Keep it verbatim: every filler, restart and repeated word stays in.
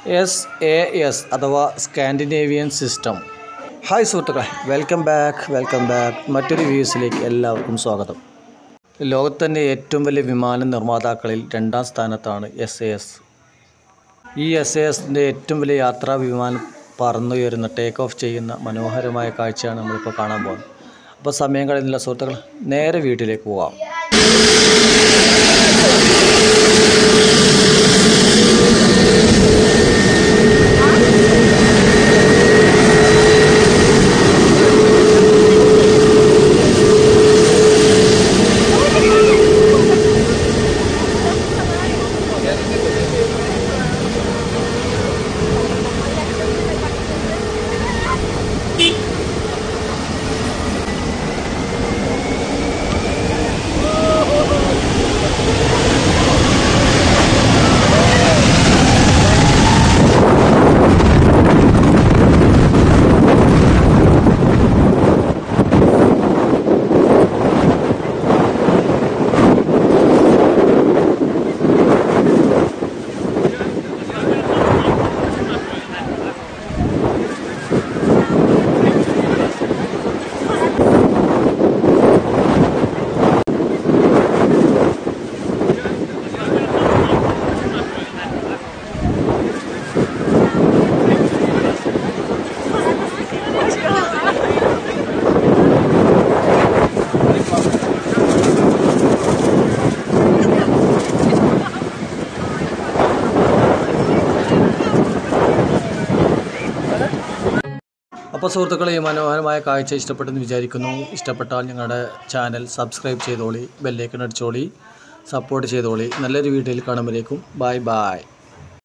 S A S അഥവാ Scandinavian system. Hi സുഹൃത്തുക്കളെ, welcome back welcome back മറ്റൊരു വ്യൂസിലേക്ക് എല്ലാവർക്കും സ്വാഗതം. ലോകത്ത് തന്നെ ഏറ്റവും വലിയ വിമാന നിർമ്മാതാക്കളിൽ രണ്ടാം സ്ഥാനത്താണ് എസ് എ എസ്. ഈ എസ് എ എസിൻ്റെ ഏറ്റവും വലിയ യാത്രാ വിമാനം പറന്നുയരുന്ന ടേക്ക് ഓഫ് ചെയ്യുന്ന മനോഹരമായ കാഴ്ചയാണ് നമ്മളിപ്പോൾ കാണാൻ പോകുന്നത്. അപ്പോൾ സമയം കളയുന്നില്ല സുഹൃത്തുക്കൾ, നേരെ വീട്ടിലേക്ക് പോകാം. അപ്പോൾ സുഹൃത്തുക്കളെ, ഈ മനോഹരമായ കാഴ്ച ഇഷ്ടപ്പെട്ടെന്ന് വിചാരിക്കുന്നു. ഇഷ്ടപ്പെട്ടാൽ ഞങ്ങളുടെ ചാനൽ സബ്സ്ക്രൈബ് ചെയ്തോളി, ബെല്ലൈക്കൺ അടിച്ചോളി, സപ്പോർട്ട് ചെയ്തോളി. നല്ലൊരു വീഡിയോയിൽ കാണുമ്പോഴേക്കും ബൈ ബൈ.